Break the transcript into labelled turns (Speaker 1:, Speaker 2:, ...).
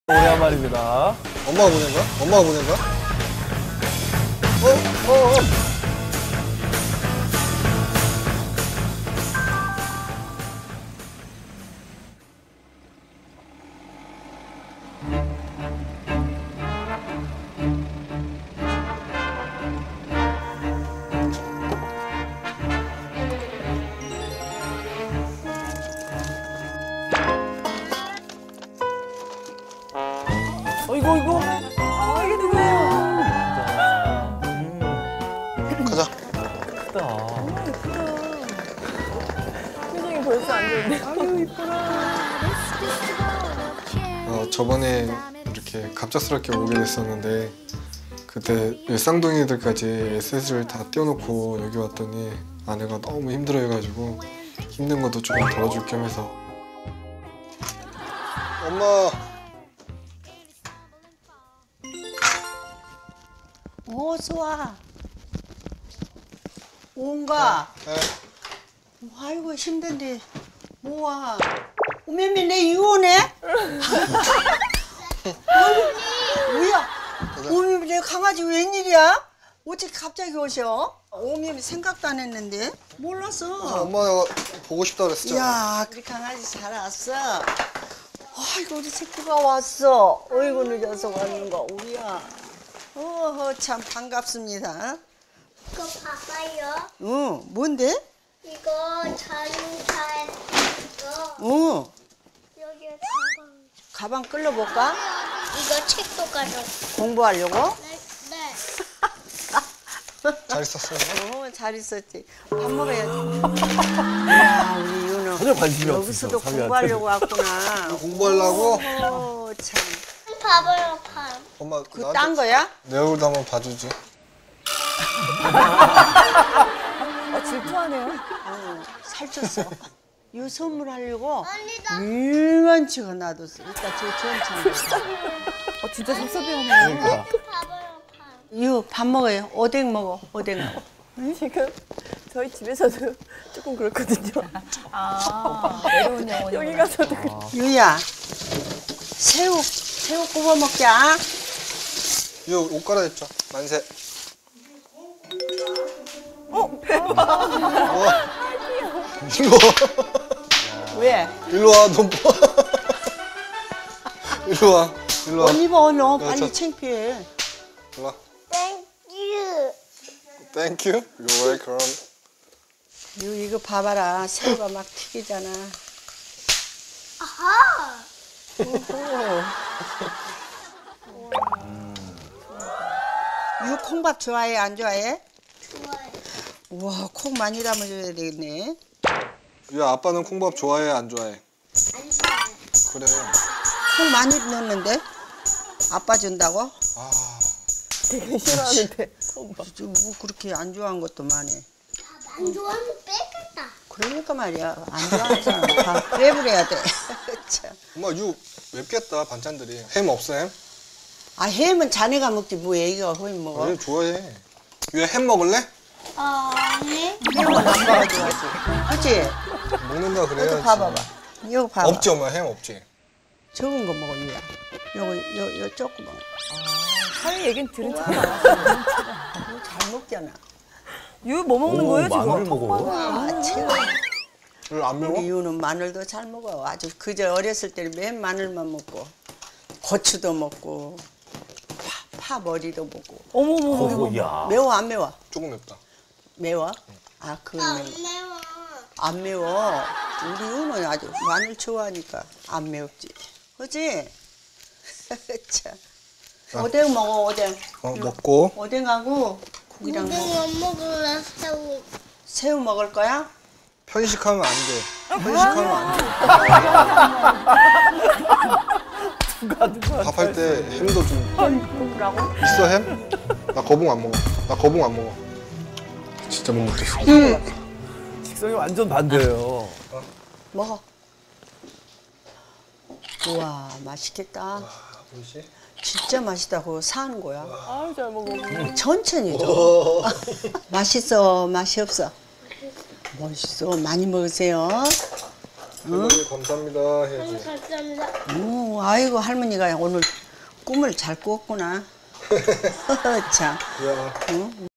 Speaker 1: 오랜만입니다.
Speaker 2: 엄마가 보낸 거야? 엄마가 보낸 거야?
Speaker 1: 이거.
Speaker 3: 아, 이게 누구예요?
Speaker 2: 가자.
Speaker 1: 크다.
Speaker 3: 아, 예쁘다. 표정이 벌써 안 좋은데. 아유, 이뻐라.
Speaker 2: 저번에 이렇게 갑작스럽게 오게 됐었는데 그때 쌍둥이들까지 SS를 다 떼어놓고 여기 왔더니 아내가 너무 힘들어해가지고 힘든 것도 조금 덜어줄 겸 해서 엄마.
Speaker 4: 어서 와. 온가?
Speaker 2: 네.
Speaker 4: 아이고 힘든데 뭐와? 오메미 내 이혼해? 뭐야? 오메미 내 강아지 웬일이야? 어떻게 갑자기 오셔? 오메미 생각도 안 했는데 몰랐어.
Speaker 2: 엄마가 보고 싶다 그랬었잖아.
Speaker 4: 야, 우리 강아지 잘 왔어. 아이고 우리 새끼가 왔어. 어이구 늦어서 왔는가 우리야. 어허 참 반갑습니다.
Speaker 5: 이거 봐봐요.
Speaker 4: 응, 뭔데?
Speaker 5: 이거 자동차에 이거 여기에
Speaker 4: 가방 끌어볼까?
Speaker 5: 이거 책도 가져.
Speaker 4: 공부하려고?
Speaker 5: 네.
Speaker 2: 잘 있었어요?
Speaker 4: 잘 있었지. 밥 먹어야지. 야, 우리 윤호.
Speaker 1: 전혀 관심이
Speaker 4: 여기서도
Speaker 1: 없으셔,
Speaker 4: 공부하려고 왔구나.
Speaker 2: 공부하려고?
Speaker 4: 어, 참.
Speaker 5: 봐봐요, 밥.
Speaker 2: 엄마
Speaker 4: 그 딴 거야?
Speaker 2: 내 얼굴도 한번 봐주지.
Speaker 3: 아, 질투하네요.
Speaker 4: 살쪘어. 이 선물하려고
Speaker 5: 언니 나
Speaker 4: 일만치가 놔뒀어. 이따 저 전창.
Speaker 3: 진짜 섭섭해하네요.
Speaker 1: 그러니까.
Speaker 5: 봐봐요, 밥.
Speaker 4: 이거 밥 먹어요. 오뎅 먹어. 오뎅 먹어.
Speaker 3: 지금 저희 집에서도 조금 그렇거든요.
Speaker 6: 외로운 영혼이.
Speaker 3: 여기 가서도
Speaker 4: 유야, 새우 구워 먹자.
Speaker 2: 이거 옷 갈아입자. 만세. 이거
Speaker 4: 왜?
Speaker 2: 일로 와. 너 뭐? 일로 와. 일로 와.
Speaker 4: 옷 입어, 너.
Speaker 2: 야,
Speaker 4: 빨리
Speaker 2: 저-
Speaker 4: 창피해.
Speaker 2: 일로 와.
Speaker 5: 땡큐.
Speaker 2: Thank you. You're welcome.
Speaker 4: 이거 봐봐라. 새우가 막 튀기잖아.
Speaker 5: 아하.
Speaker 4: 이거 콩밥 좋아해? 안 좋아해?
Speaker 5: 좋아요.
Speaker 4: 우와, 콩 많이 담아줘야 되겠네.
Speaker 2: 야, 아빠는 콩밥 좋아해, 안 좋아해?
Speaker 5: 안 좋아요.
Speaker 2: 그래.
Speaker 4: 콩 많이 넣었는데? 아빠 준다고?
Speaker 2: 아,
Speaker 3: 되게 싫어하는데.
Speaker 4: 뭐 그렇게 안 좋아한 것도 많네.
Speaker 5: 안 좋아하면 뺏겠다.
Speaker 4: 그러니까 말이야. 안 좋아하는 사람 다 빼버려야 돼. 참.
Speaker 2: 엄마 이거 맵겠다, 반찬들이. 햄 없어, 햄?
Speaker 4: 아, 햄은 자네가 먹지 뭐 애기가 햄 먹어?
Speaker 2: 왜 좋아해? 왜 햄 먹을래?
Speaker 5: 아니.
Speaker 4: 햄은 안 먹어줘야지. 그치?
Speaker 2: 먹는다
Speaker 4: 이거
Speaker 2: 그래야지.
Speaker 4: 봐봐봐. 이거 봐봐.
Speaker 2: 없지, 엄마. 햄 없지.
Speaker 4: 적은 거 먹어, 유야. 요거 조금 먹어.
Speaker 3: 사위 얘기는 들은 척.
Speaker 4: 이거 잘 먹잖아.
Speaker 3: 유뭐 먹는 거예요, 지금?
Speaker 1: 마늘 먹어.
Speaker 4: 아, 최고.
Speaker 2: 이거 안 매워?
Speaker 4: 이유는 마늘도 잘 먹어. 아주 그저 어렸을 때는 맨 마늘만 먹고 고추도 먹고 파 머리도 먹고.
Speaker 3: 어머머.
Speaker 1: 야.
Speaker 4: 매워 안 매워?
Speaker 2: 조금 맵다.
Speaker 4: 매워? 아, 그건
Speaker 5: 안
Speaker 4: 매워.
Speaker 5: 매워.
Speaker 4: 안 매워. 우리 유는 아주 마늘 좋아하니까 안 매웠지. 그치? 참. 오뎅 먹어, 오뎅.
Speaker 2: 먹고.
Speaker 4: 오뎅하고 국이랑
Speaker 5: 오뎅
Speaker 4: 먹어.
Speaker 5: 안 먹을래, 새우.
Speaker 4: 새우 먹을 거야?
Speaker 2: 편식하면 안 돼. 편식하면 안 돼. 밥할 때 햄도 좀
Speaker 4: 뭐라고?
Speaker 2: 있어, 햄? 나 거봉 안 먹어. 나 거봉 안 먹어. 진짜 못 먹겠어.
Speaker 1: 식성이 완전 반대예요.
Speaker 4: 먹어. 우와, 맛있겠다.
Speaker 2: 뭐지?
Speaker 4: 진짜 맛있다. 그거 사는 거야.
Speaker 3: 아유, 잘 먹어.
Speaker 4: 천천히 줘. 맛있어, 맛이 없어? 맛있어. 많이 먹으세요.
Speaker 2: 할머니 감사합니다 해야지.
Speaker 5: 감사합니다.
Speaker 4: 아이고 할머니가 오늘 꿈을 잘 꾸었구나. 참.
Speaker 2: 야,
Speaker 4: 응?